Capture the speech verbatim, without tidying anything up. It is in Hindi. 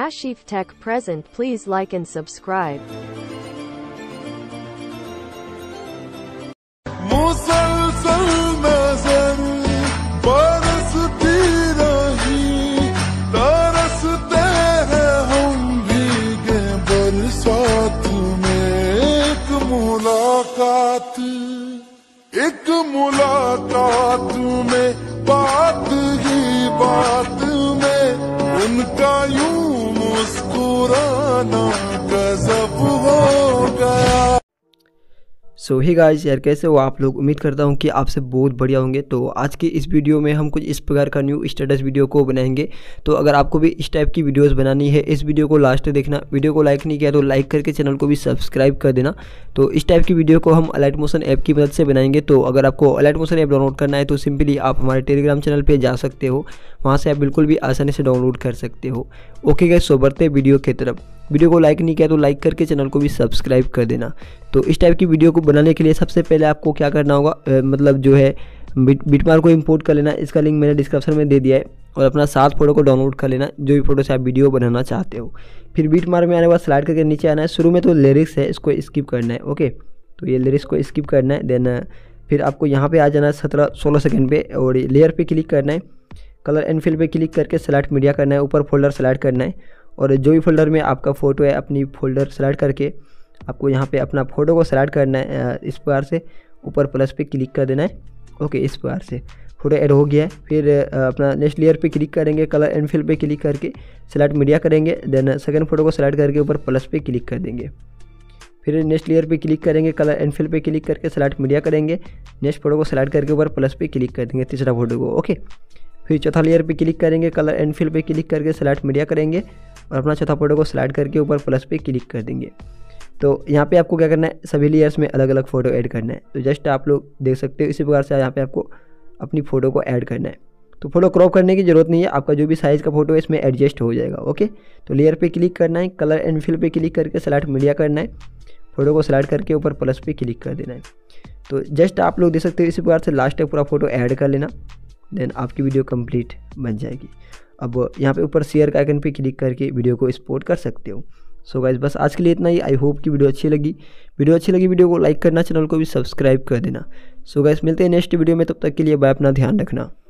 Ashif Tech present. Please like and subscribe. मुसलसल नजर बरसती रही, तरसते हैं हम भीगे बरसात में। एक मुलाकात एक मुलाकात में, बात ही बात में उनका यूं मुस्कुराना गजब हो गया। सो हे गाइस, यार कैसे हो आप लोग। उम्मीद करता हूँ कि आप सब बहुत बढ़िया होंगे। तो आज की इस वीडियो में हम कुछ इस प्रकार का न्यू स्टेटस वीडियो को बनाएंगे। तो अगर आपको भी इस टाइप की वीडियोस बनानी है, इस वीडियो को लास्ट तक देखना। वीडियो को लाइक नहीं किया तो लाइक करके चैनल को भी सब्सक्राइब कर देना। तो इस टाइप की वीडियो को हम अलाइट मोशन ऐप की मदद से बनाएंगे। तो अगर आपको अलाइट मोशन ऐप डाउनलोड करना है तो सिंपली आप हमारे टेलीग्राम चैनल पर जा सकते हो, वहाँ से आप बिल्कुल भी आसानी से डाउनलोड कर सकते हो। ओके गाइस, सो बढ़ते वीडियो की तरफ। वीडियो को लाइक नहीं किया तो लाइक करके चैनल को भी सब्सक्राइब कर देना। तो इस टाइप की वीडियो को बनाने के लिए सबसे पहले आपको क्या करना होगा, आ, मतलब जो है बिट बिटमार्क को इंपोर्ट कर लेना। इसका लिंक मैंने डिस्क्रिप्शन में दे दिया है। और अपना सात फोटो को डाउनलोड कर लेना, जो भी फोटो से आप वीडियो बनाना चाहते हो। फिर बिटमार्क में आने के बाद स्लाइड करके नीचे आना है। शुरू में तो लिरिक्स है, इसको स्किप करना है। ओके, तो ये लिरिक्स को स्किप करना है। देन फिर आपको यहाँ पे आ जाना है सत्रह सोलह सेकंड पे, और लेयर पे क्लिक करना है। कलर एंड फिल पे क्लिक करके सेलेक्ट मीडिया करना है। ऊपर फोल्डर सेलेक्ट करना है, और जो भी फोल्डर में आपका फ़ोटो है अपनी फोल्डर सेलेक्ट करके आपको यहाँ पे अपना फ़ोटो को सेलेक्ट करना है। इस प्रकार से ऊपर प्लस पे क्लिक कर देना है। ओके, इस प्रकार से फ़ोटो ऐड हो गया है। फिर अपना नेक्स्ट लेयर पे क्लिक करेंगे, कलर एंड फिल पे क्लिक करके सेलेक्ट मीडिया करेंगे। देन सेकंड फोटो को सेलेक्ट करके ऊपर प्लस पे क्लिक कर देंगे। फिर नेक्स्ट लेयर पे क्लिक करेंगे, कलर एंड फिल पे क्लिक करके सेलेक्ट मीडिया करेंगे। नेक्स्ट फोटो को सेलेक्ट करके ऊपर प्लस पे क्लिक कर देंगे, तीसरा फोटो को। ओके, फिर चौथा लेयर पे क्लिक करेंगे, कलर एंड फिल पे क्लिक करके सेलेक्ट मीडिया करेंगे, और अपना चौथा फोटो को स्लाइड करके ऊपर प्लस पे क्लिक कर देंगे। तो यहाँ पे आपको क्या करना है, सभी लेयर्स में अलग अलग फ़ोटो ऐड करना है। तो जस्ट आप लोग देख सकते हो इसी प्रकार से यहाँ पे आपको अपनी फ़ोटो को ऐड करना है। तो फोटो क्रॉप करने की ज़रूरत नहीं है, आपका जो भी साइज़ का फोटो है इसमें एडजस्ट हो जाएगा। ओके, तो लेयर पे क्लिक करना है, कलर एंड फिल पे क्लिक करके सेलेक्ट मीडिया करना है, फोटो को सेलेक्ट करके ऊपर प्लस पे क्लिक कर देना है। तो जस्ट आप लोग देख सकते हो इसी प्रकार से लास्ट तक पूरा फोटो ऐड कर लेना। देन आपकी वीडियो कंप्लीट बन जाएगी। अब यहाँ पे ऊपर शेयर का आइकन पे क्लिक करके वीडियो को एक्सपोर्ट कर सकते हो। सो गाइस, बस आज के लिए इतना ही। आई होप कि वीडियो अच्छी लगी। वीडियो अच्छी लगी वीडियो को लाइक करना, चैनल को भी सब्सक्राइब कर देना। सो गाइस, मिलते हैं नेक्स्ट वीडियो में, तब तक के लिए बाय, अपना ध्यान रखना।